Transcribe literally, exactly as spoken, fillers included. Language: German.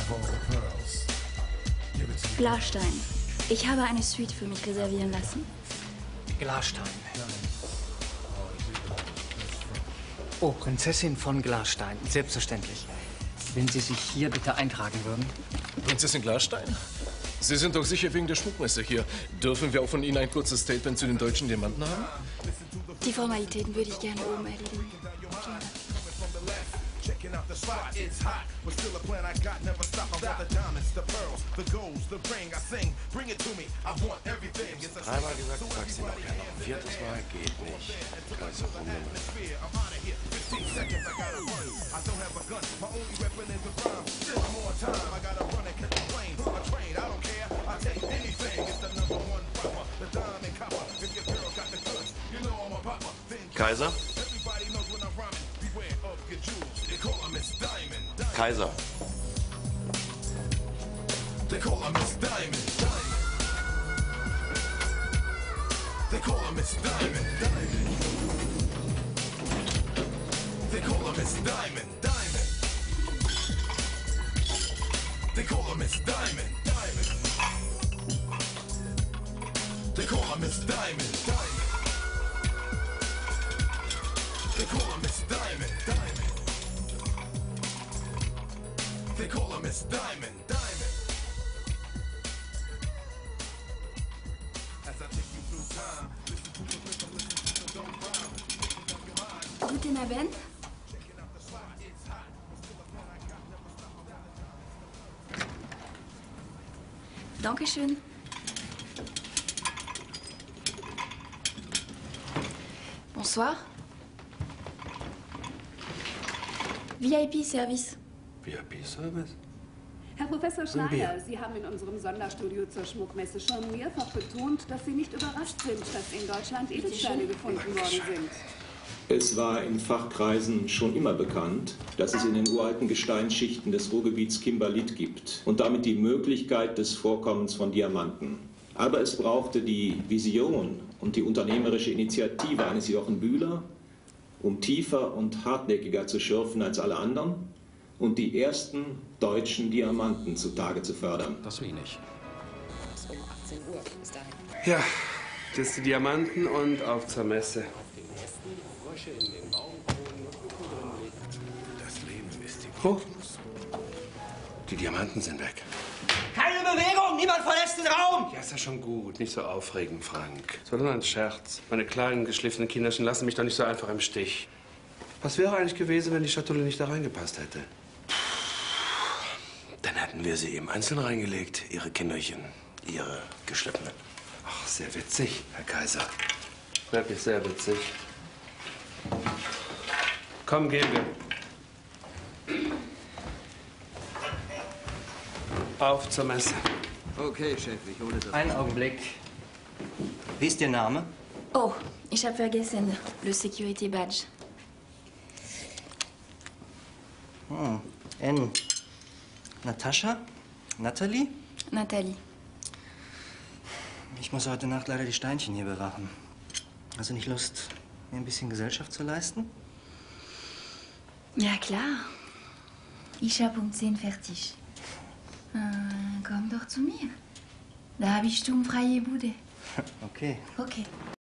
Glasstein. Ich habe eine Suite für mich reservieren lassen. Glasstein. Oh, Prinzessin von Glasstein. Selbstverständlich. Wenn Sie sich hier bitte eintragen würden. Prinzessin Glasstein? Sie sind doch sicher wegen der Schmuckmesse hier. Dürfen wir auch von Ihnen ein kurzes Statement zu den deutschen Diamanten haben? Die Formalitäten würde ich gerne oben erledigen. Dreimal gesagt, du sagst ihn auch gerne noch. Ein viertes Mal geht nicht. Also Kaiser? Kaiser. They call her Miss Diamond. They call her Miss Diamond. They call her Miss Diamond. Diamond. They call her Miss Diamond. Diamond. They call her Miss Diamond. Diamond. They call her Miss Diamond. Diamond. They call her Miss Diamond. Diamond. As I take you through time, listen to the rhythm, listen to the don't rhyme. Guten Abend. Dankeschön. Bonsoir. V I P-Service. V I P-Service? Herr Professor Schneider, Sie haben in unserem Sonderstudio zur Schmuckmesse schon mehrfach betont, dass Sie nicht überrascht sind, dass in Deutschland Edelsteine gefunden worden sind. Es war in Fachkreisen schon immer bekannt, dass es in den uralten Gesteinsschichten des Ruhrgebiets Kimberlit gibt und damit die Möglichkeit des Vorkommens von Diamanten. Aber es brauchte die Vision und die unternehmerische Initiative eines Jochen Bühler, um tiefer und hartnäckiger zu schürfen als alle anderen und die ersten deutschen Diamanten zutage zu fördern. Das will ich nicht. Um achtzehn Uhr bis dahin. Ja, das sind die Diamanten und auf zur Messe. Das Leben ist die... Oh, Die Diamanten sind weg. Keine Bewegung! Niemand verlässt den Raum! ja, ist ja schon gut. Nicht so aufregend, Frank. Es war nur ein Scherz. Meine kleinen, geschliffenen Kinderchen lassen mich doch nicht so einfach im Stich. Was wäre eigentlich gewesen, wenn die Schatulle nicht da reingepasst hätte? Dann hätten wir sie eben einzeln reingelegt, ihre Kinderchen, ihre Geschliffenen. Ach, sehr witzig, Herr Kaiser. Wirklich sehr witzig. Komm, gehen wir. Auf zur Messe. Okay, Chef, ich hole das. Einen Augenblick. Wie ist Ihr Name? Oh, ich habe vergessen. Le Security Badge. Hm. N. Natascha? Natalie? Nathalie. Ich muss heute Nacht leider die Steinchen hier bewachen. Hast du nicht Lust, mir ein bisschen Gesellschaft zu leisten? Ja, klar. Ich habe um zehn fertig. Äh, komm doch zu mir. Da habe ich sturmfreie Bude. Okay. Okay.